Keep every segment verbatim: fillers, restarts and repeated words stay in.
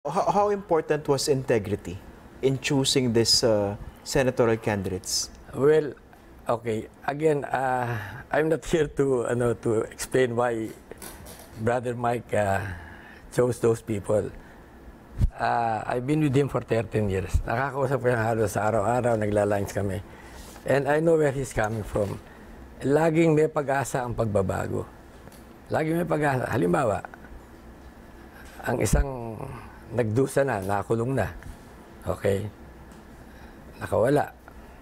How, how important was integrity in choosing these uh, senatorial candidates? Well, okay. Again, uh, I'm not here to ano to explain why Brother Mike uh, chose those people. Uh, I've been with him for thirteen years. Nakakausap ko yan halos araw-araw, nagla-lunch kami. And I know where he's coming from. Laging may pag-asa ang pagbabago. Laging may pag-asa. Halimbawa, ang isang nagdusa na, nakulong na. Okay? Nakawala.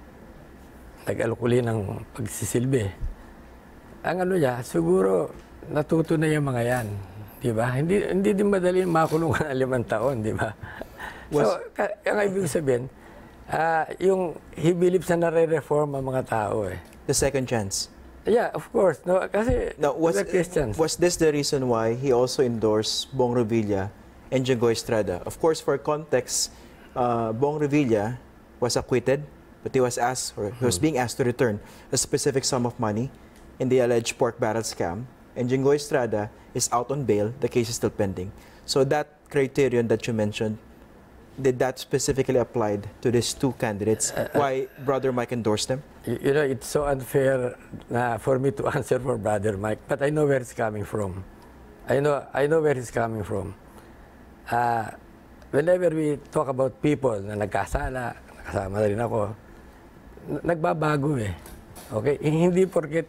Nag-alukuli ng pagsisilbi. Ang ano niya, siguro natuto na yung mga yan. Di ba? Hindi, hindi din madali makulong ka na limang taon, di ba? So, ang ibig sabihin, uh, yung he believes na nare-reform ang mga tao eh. The second chance? Yeah, of course. No, kasi no, was, Christians. Was this the reason why he also endorsed Bong Revilla and Jinggoy Estrada? Of course, for context, uh, Bong Revilla was acquitted, but he was asked, or he was being asked to return a specific sum of money in the alleged pork barrel scam. And Jinggoy Estrada is out on bail. The case is still pending. So that criterion that you mentioned, did that specifically applied to these two candidates? Uh, why Brother Mike endorsed them? You know, it's so unfair uh, for me to answer for Brother Mike, but I know where it's coming from. I know, I know where it's coming from. Uh, whenever we talk about people na nagkasala, kasama na rin ako, nagbabago eh. Okay? Hindi porket,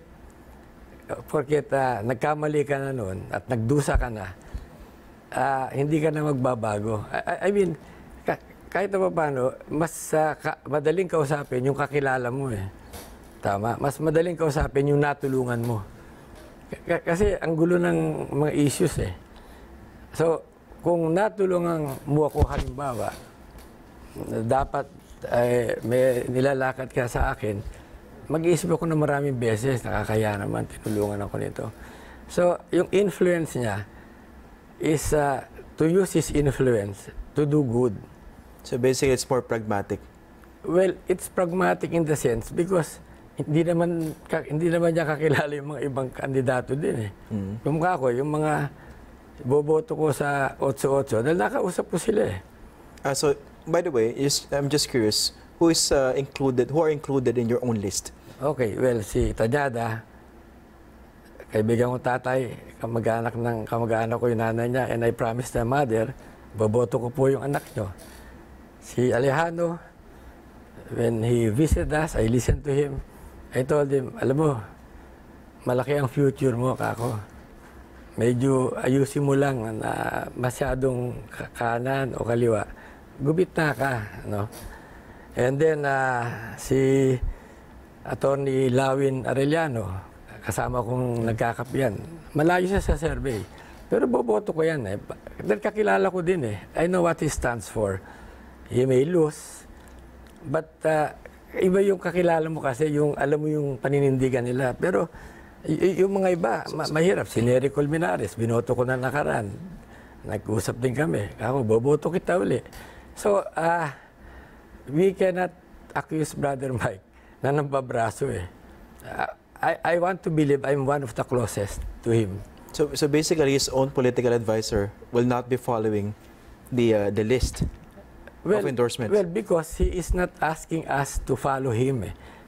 porket uh, nagkamali ka na noon at nagdusa ka na, uh, hindi ka na magbabago. I, I mean, ka, kahit na paano, mas uh, ka, madaling kausapin yung kakilala mo eh. Tama? Mas madaling kausapin yung natulungan mo. K kasi ang gulo ng mga issues eh. So, kung natulungan mo ako halimbawa, dapat eh, may nilalakad ka sa akin, mag-iisip ako na maraming beses, nakakaya naman, tinulungan ako nito. So, yung influence niya is uh, to use his influence to do good. So basically, it's more pragmatic. Well, it's pragmatic in the sense because hindi naman hindi naman niya kakilala yung mga ibang kandidato din eh. Mm. Yung mga ako, yung mga boboto ko sa eight eight dahil nakausap ko sila eh. Uh, so, by the way, just, I'm just curious, who is uh, included, who are included in your own list? Okay, well, si Tanyada, kaibigan ko tatay, kamag-anak ng kamag-anak ko yung nanay niya, and I promised the mother, boboto ko po yung anak nyo. Si Alejandro, when he visited us, I listened to him. I told him, alam mo, malaki ang future mo, kako. Medyo ayusin mo lang na masyadong kanan o kaliwa. Gubit na ka, no? And then, uh, si Attorney Lawin Arellano, kasama kong nagkakapian. Malayo siya sa survey. Pero boboto ko yan eh. Dahil kakilala ko din eh. I know what he stands for. He may lose. But uh, iba yung kakilala mo kasi, yung alam mo yung paninindigan nila. Pero y yung mga iba, ma mahirap. Si Nery Colmenares, binoto ko na nakaraan. Nag-usap din kami. Ako, boboto kita uli. So, uh, we cannot accuse Brother Mike na nambabraso eh. Uh, I, I want to believe I'm one of the closest to him. So, so basically, his own political advisor will not be following the uh, the list well, of endorsements. Well, because he is not asking us to follow him. Eh.